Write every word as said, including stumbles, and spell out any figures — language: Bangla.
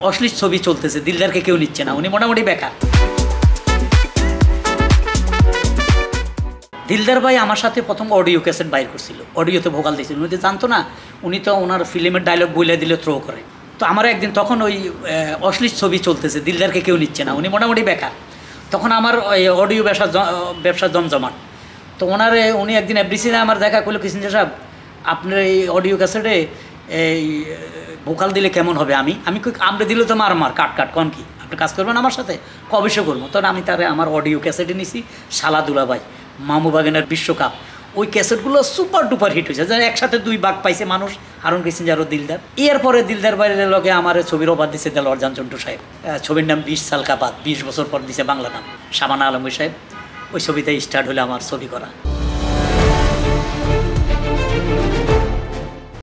অশ্লীল ছবি চলতেছে, দিলদারকে কেউ নিচ্ছে না, উনি মোটামুটি বেকার। দিলদার ভাই আমার সাথে প্রথম অডিও ক্যাসেট বাইর করছিল, অডিওতে ভোকাল দিয়েছিল। উনি তো জানতো না, উনি তো ওনার ফিল্মের ডায়লগ বলে দিলে থ্রো করে। তো আমার একদিন তখন ওই অশ্লীল ছবি চলতেছে, দিলদারকে কেউ নিচ্ছে না, উনি মোটামুটি বেকার। তখন আমার ওই অডিও ব্যবসা ব্যবসা জমজমাট। তো ওনারে উনি একদিন এফডিসিতে আমার দেখা করলো, কিসিঞ্জার সাহেব আপনার এই অডিও ক্যাসেটে এই ভোকাল দিলে কেমন হবে? আমি আমি আমরা দিলে তো মার মার কাট কাট কন কি আপনি কাজ করবেন আমার সাথে? কবেশে করবো। তখন আমি তারে আমার অডিও ক্যাসেটে নিছি শালা দুলাভাই, মামু বাগেনের বিশ্বকাপ। ওই ক্যাসেটগুলো সুপার ডুপার হিট হয়েছে, যেন একসাথে দুই ভাগ পাইছে মানুষ, হারুন কিসিঞ্জার ও দিলদার। এরপরে দিলদার বাইরের লগে আমার ছবির অবাদ দিছে দেলোয়ার জান চন্টু সাহেব। ছবির নাম বিশ সাল কাবাদ, বিশ বছর পর দিছে বাংলা নাম শাবানা আলম সাহেব। ওই ছবিতে স্টার্ট হলে আমার ছবি করা।